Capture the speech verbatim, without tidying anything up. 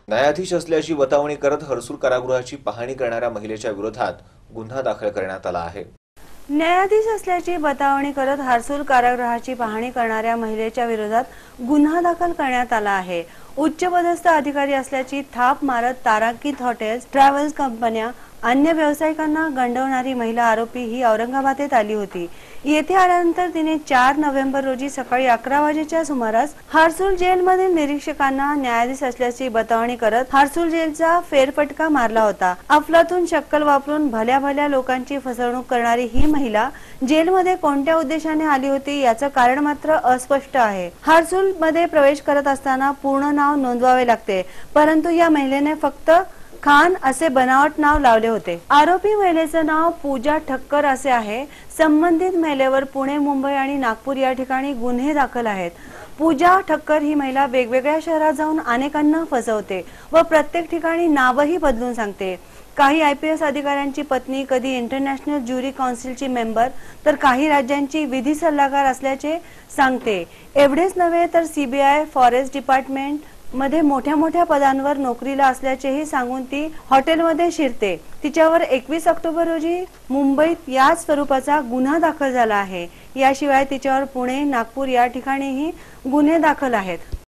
न्यायाधीश असल्याची बतावणी करत हर्सूल कारागृहाची पाहणी करणाऱ्या महिलेच्या विरोधात गुन्हा दाखल करण्यात आला आहे। न्यायाधीश असल्याची बतावणी करत हर्सूल कारागृहाची पाहणी करणाऱ्या महिलेच्या विरोधात गुन्हा दाखल करण्यात आला आहे। उच्चपदस्थ अधिकारी असल्याची थाप मारत तारांकित हॉटेल्स, ट्रॅव्हल्स कंपन्या, अन्य व्यावसायिकांना गंडवणारी महिला आरोपी ही औरंगाबादेत आली होती। येथे आल्यानंतर तिने चार नोव्हेंबर रोजी सकाळी अकरा वाजेच्या सुमारास हर्सूल जेलमधील निरीक्षकांना न्यायाधीश असल्याची बतावणी करत हर्सूल जेलचा फेरफटका मारला होता। अफलातून शक्कल वापरून भल्या भल्या लोकांची फसवणूक करणारी ही महिला जेलमध्ये कोणत्या उद्देशाने आली होती याचं कारण मात्र अस्पष्ट आहे। हर्सूल मध्ये प्रवेश करत असताना पूर्ण नाव नोंदवावे लागते, परंतु या महिलेने फक्त खान असे बनावट नाव लावले होते। आरोपी महिलेचे नाव पूजा ठक्कर असे आहे। संबंधित महिलेवर पुणे, मुंबई आणि नागपूर या ठिकाणी गुन्हे दाखल आहेत। पूजा ठक्कर ही महिला वेगवेगळ्या शहरात जाऊन अनेकांना फसवते व प्रत्येक ठिकाणी नावही बदलून सांगते। काही आय पी एस अधिकाऱ्यांची पत्नी, कधी इंटरनॅशनल ज्युरी काउन्सिलची मेंबर, तर काही राज्यांची विधी सल्लागार असल्याचे सांगते। एवढेच नव्हे तर C B I, forest department मध्ये मोठ्या मोठ्या पदांवर नोकरीला असल्याचेही सांगून ती हॉटेलमध्ये शिरते। तिच्यावर एकवीस ऑक्टोबर रोजी मुंबईत याच स्वरूपाचा गुन्हा दाखल झाला आहे। याशिवाय तिच्यावर पुणे, नागपूर या ठिकाणीही गुन्हे दाखल आहेत।